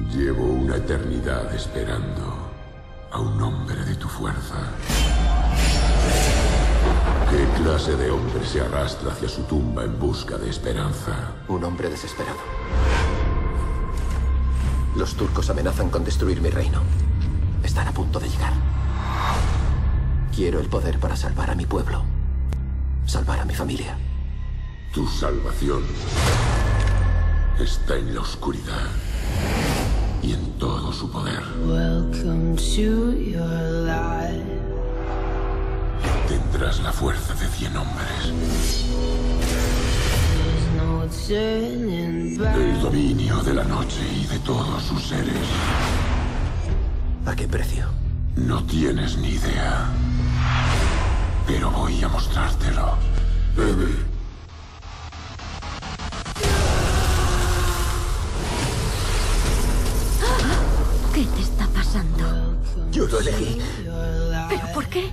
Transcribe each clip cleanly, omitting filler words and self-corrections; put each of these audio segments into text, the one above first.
Llevo una eternidad esperando a un hombre de tu fuerza. ¿Qué clase de hombre se arrastra hacia su tumba en busca de esperanza? Un hombre desesperado. Los turcos amenazan con destruir mi reino. Están a punto de llegar. Quiero el poder para salvar a mi pueblo. Salvar a mi familia. Tu salvación está en la oscuridad y en todo su poder. Welcome to your life. Tendrás la fuerza de 100 hombres. There's no turning back. El dominio de la noche y de todos sus seres. ¿A qué precio? No tienes ni idea. Pero voy a mostrártelo. Bebe. ¿Qué te está pasando? Yo lo elegí. ¿Pero por qué?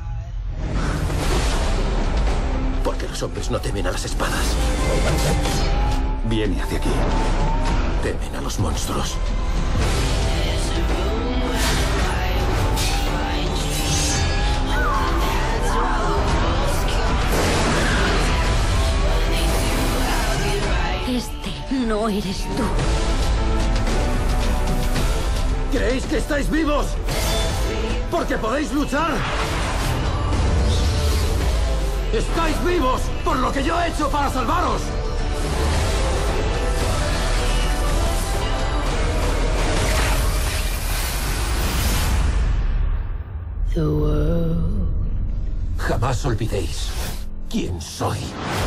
Porque los hombres no temen a las espadas. Viene hacia aquí. Temen a los monstruos. Este no eres tú. ¿Creéis que estáis vivos? ¿Porque podéis luchar? ¡Estáis vivos por lo que yo he hecho para salvaros! The world. Jamás olvidéis quién soy.